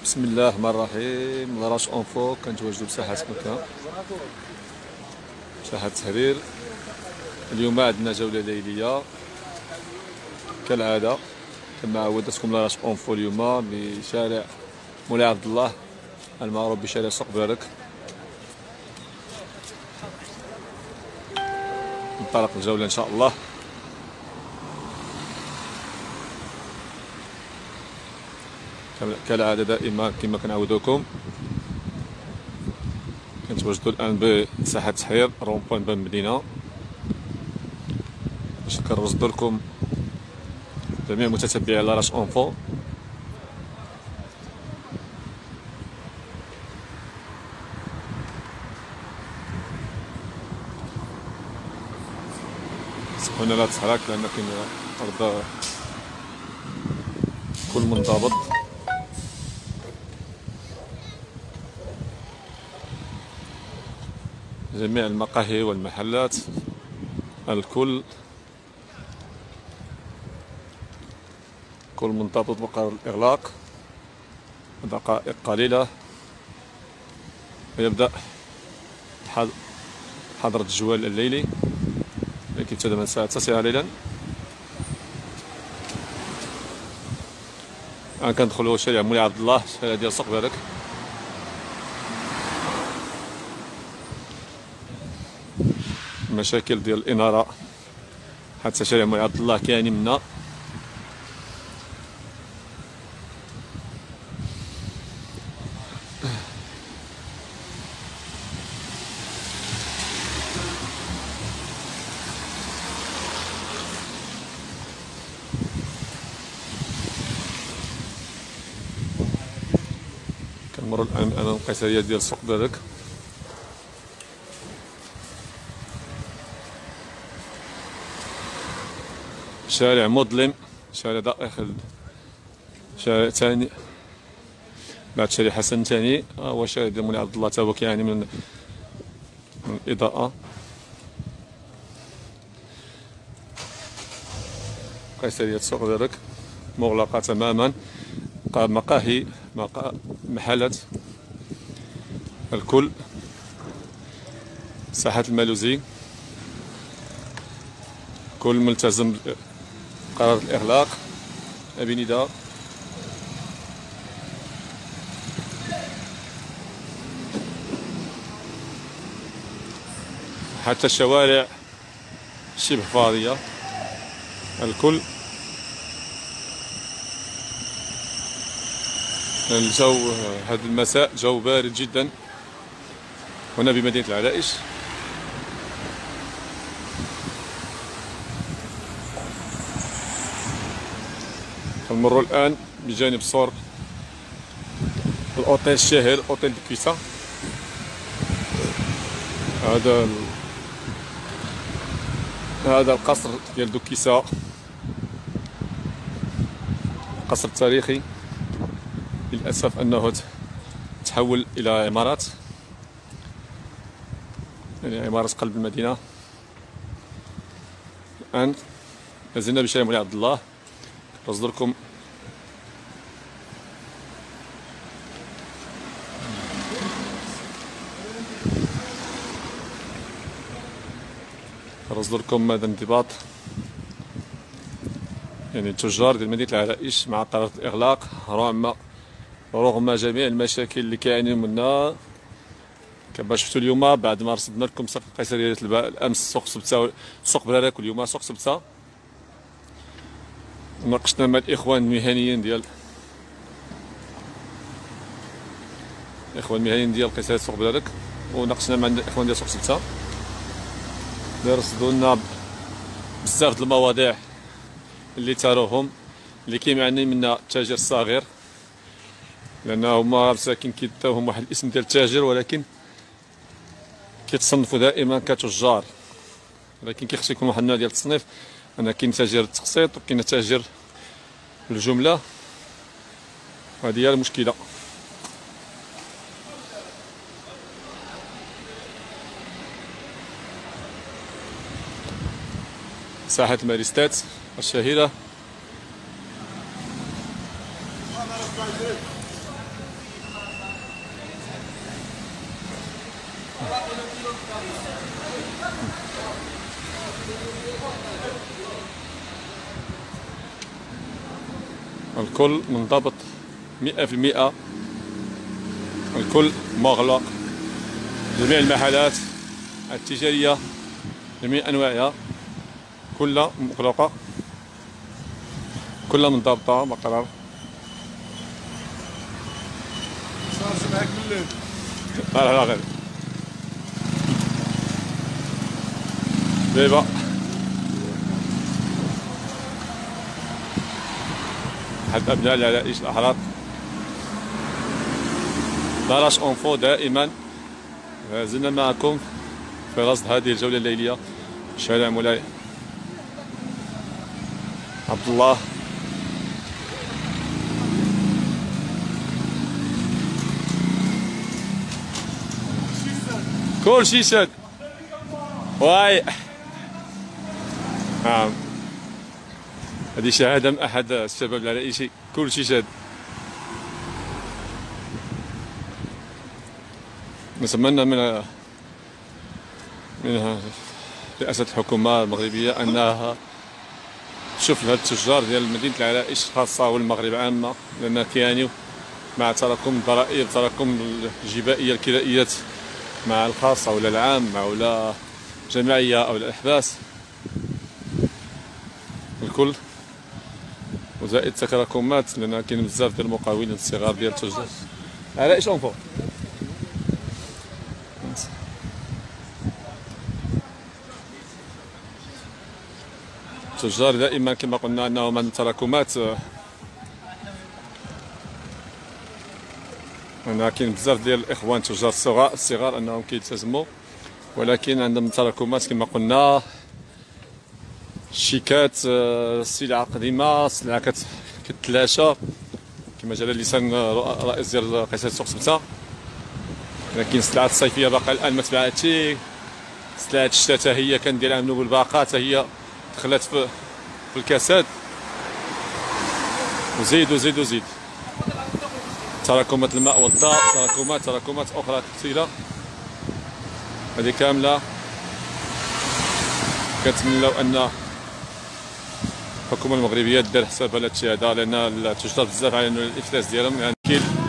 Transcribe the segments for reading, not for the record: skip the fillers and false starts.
بسم الله الرحمن الرحيم. العرائش اونفو كنتواجدوا بساحة مكة، ساحة التحرير. اليوم عندنا جولة ليلية كالعادة، كما عودتكم العرائش اونفو اليوم بشارع مولاي الله المعروف بشارع سوق بارك. ننطلق الجولة ان شاء الله. كالعادة دائما كما كنعودوكم كنتواجدوا الان بساحة التحرير رون بوين بمدينة باش كنرصدوا لكم جميع متتبعي العرائش اونفو. سمحونا لا تحرك لان كاين الارض كل منضبط. جميع المقاهي والمحلات الكل منضبط بقرار الإغلاق. دقائق قليلة ويبدأ حضرة الجوال الليلي التي تبدأ من الساعة 9 ليلا. الآن كندخلوا شارع مولاي عبد الله، شارع ديال سوق بارك. مشاكل ديال الإنارة حتى شارع مولاي عبد الله كاين منا. كنمروا الآن أمام القيصرية ديال سوق بارك. شارع مظلم، شارع داخل شارع ثاني بعد شارع حسن ثاني، هو شارع ديال مولاي عبد الله تا هو كيعاني من الإضاءة. قيصرية سوق بارك مغلقة تماما، مقاهي محلات الكل. ساحة المالوزي كل ملتزم بقرار الإغلاق. بمدينة حتى الشوارع شبه فاضية الكل. الجو هذا المساء جو بارد جدا هنا بمدينة العرائش. نمروا الآن بجانب سور الأوتيل الشهير أوتيل كيسا. هذا القصر ديال دوكيسا، قصر تاريخي للأسف أنه تحول إلى عمارات، يعني عمارة قلب المدينة. الآن لازلنا بشارع مولاي عبد الله. نرصد لكم مدى انضباط يعني التجار ديال مدينة العرائش مع قرار الإغلاق رغم جميع المشاكل اللي كيعانيو منها. كما شفتوا اليوم بعد ما رصدنا لكم سوق القيصرية الأمس سوق سبتة سوق بارك، واليوم سوق سبتة. ناقشنا مع الإخوان المهنيين ديال قيصرية سوق بارك، وناقشنا مع الإخوان ديال سوق سبتة اللي رصدوا لنا بزاف د المواضيع اللي تاروهم اللي كيعاني منها التاجر الصغير، لأن هما مساكن كيداوهم واحد الاسم ديال التاجر ولكن كيتصنفوا دائما كتجار، ولكن كيخص يكون واحد النوع ديال التصنيف. أنا كاين تاجر التقسيط وكاين تاجر الجملة، وهذه هي المشكلة. ساحة الماريستات الشهيرة الكل منضبط 100%. الكل مغلق، جميع المحلات التجارية جميع أنواعها كلها مغلقة، كلها منضبطة مقرر. صار معاك من الليل. لا غير دابا أحد أبناء العرائش الأحرار لاراش أونفو دائما. زلنا معكم في رصد هذه الجولة الليلية شارع مولاي عبد الله. كلشي شاد واي. نعم، هذه شهادة من أحد الشباب العرائشي، كلشي شاد. نتمنى من رئاسة الحكومة المغربية أنها تشوف هاد التجار ديال مدينة العرائش خاصة والمغرب عامة، لأن كيعانيو مع تراكم الضرائب، تراكم الجبائية، الكرائيات مع الخاصة ولا العامة ولا جمعية أو الأحباس الكل، وزائد تراكمات لأن كاين بزاف ديال المقاولين الصغار ديال التجار. العرائش أونفو التجار دائما كما قلنا انهم من التراكمات، انا كاين بزاف ديال الاخوان تجار الصغار انهم كيلتزموا، ولكن عندهم تراكمات كما قلنا، شيكات، سلعه قديمه، سلعه كتلاشى كما جرى لسان رئيس ديال قيادة سوق سبته. لكن السلعات الصيفيه باقا الان ما تباعتش، سلعات الشتاء حتى هي كندير عملوا بالباقه حتى هي دخلت في الكاسات، وزيد تراكمات الماء والضوء، تراكمات اخرى كثيره، هذه كامله كنتمناو ان الحكومه المغربيه دير حسابها لهذا الشيء هذا، لان التجار بزاف على الافلاس ديالهم. يعني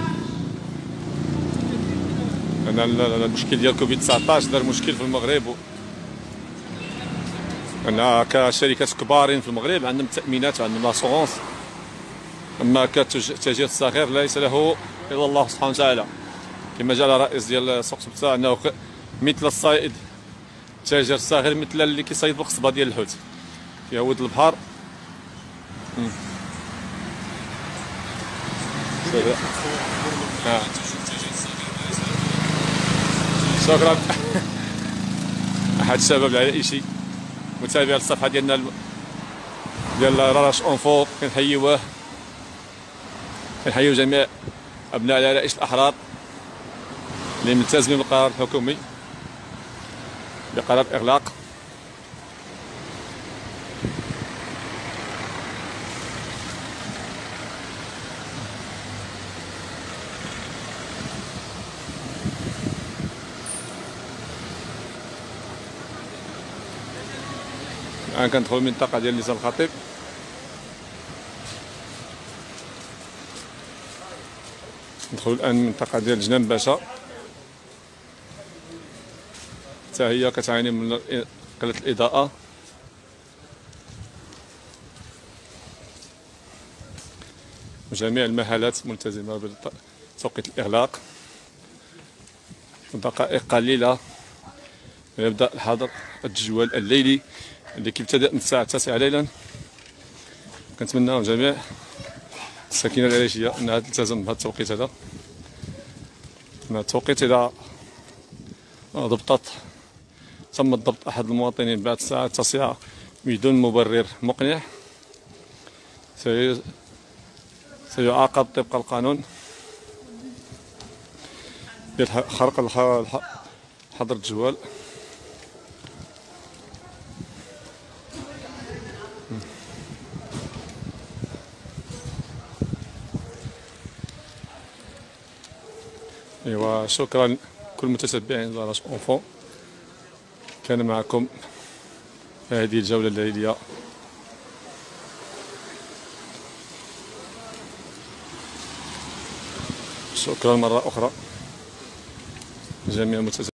لان المشكل ديال كوفيد 19 دار مشكل في المغرب، أنا كشركات كبارين في المغرب عندهم التأمينات وعندهم لاسورونس، أما كالتاجر الصغير ليس له إلا الله سبحانه وتعالى. كما جاء رئيس ديال سوق سبته أنه مثل الصيد، التاجر الصغير مثل اللي كيصيد بالقصبة ديال الحوت في ود البحر. شكرا. أحد الشباب العرائشي متابع الصفحه ديالنا ديال لاراش أونفو، كنحييو جميع ابناء العرائش الاحرار اللي ملتزمين بالقرار الحكومي بقرار اغلاق. الان كندخلوا المنطقه ديال لسان الخطيب. ندخلوا الان المنطقه ديال جنان باشا، حتى هي كتعاني من قله الاضاءه. وجميع المحلات ملتزمه بتوقيت الاغلاق. دقائق قليله ويبدا الحظر التجوال الليلي اللي كيبتدأ من الساعه 9 ليلا. كنتمناو جميع الساكنه العرائشيه انها تلتزم بهذا التوقيت هذا. التوقيت اذا تم ضبط احد المواطنين بعد الساعه 9 بدون مبرر مقنع سيعاقب طبق القانون بخرق حظر الجوال. ايوا شكرا كل متتبعين لاراش أونفو. كان معكم هذه الجولة الليلية. شكرا مرة أخرى جميع المتابعين.